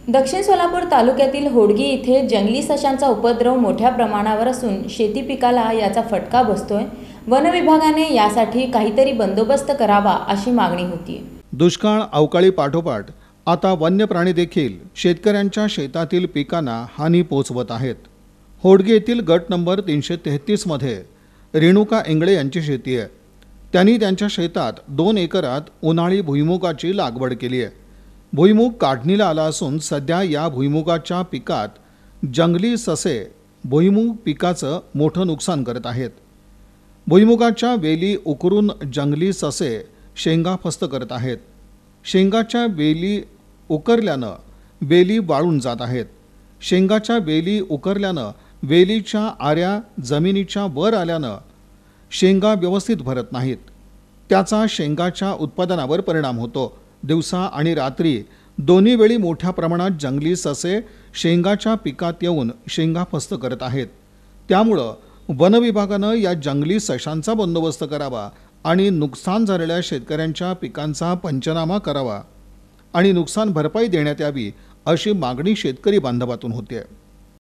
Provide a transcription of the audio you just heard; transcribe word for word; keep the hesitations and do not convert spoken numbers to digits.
दक्षिण सोलापूर तालुक्यातील होडगी इथे जंगली सशांचा उपद्रव मोठ्या प्रमाणावर असून शेती पिकाला याचा फटका बसतोय। वन विभागाने यासाठी काहीतरी बंदोबस्त करावा अशी मागणी होती। दुष्काळ अवकाळी पाठोपाठ आता वन्य प्राणी देखील शेतकऱ्यांच्या शेतातील पिकांना हानी पोहोचवत आहेत। होडगी येथील गट नंबर तीनशे तेहतीस मध्ये रेणुका इंगळे यांची शेती आहे। त्यांनी त्यांच्या शेतात दोन एकरात उन्हाळी भुईमुगाची लागवड केली आहे। भुईमुग काढणीला आला असून सध्या या भुईमुगाच्या पिकात जंगली ससे भुईमुग पिकाचं मोठं नुकसान करत आहेत। भुईमुगाच्या वेली उकरून जंगली ससे शेंगा फस्त करत आहेत। शेंगाच्या वेली उकरल्यानं वेली वाळून जात आहेत। शेंगाच्या वेली उकरल्यानं वेलीच्या आऱ्या जमिनीच्या वर आल्यानं शेंगा व्यवस्थित भरत नाहीत। त्याचा शेंगाच्या उत्पादनावर परिणाम होतो। दिवसा आणि रात्री दोन्ही वेळी मोठ्या प्रमाणात जंगली ससे शेंगाच्या पिकात येऊन शेंगा फस्त करत आहेत। त्यामुळं वन विभागानं या जंगली सशांचा बंदोबस्त करावा आणि नुकसान झालेल्या शेतकऱ्यांच्या पिकांचा पंचनामा करावा आणि नुकसान भरपाई देण्यात यावी अशी मागणी शेतकरी बांधवातून होते।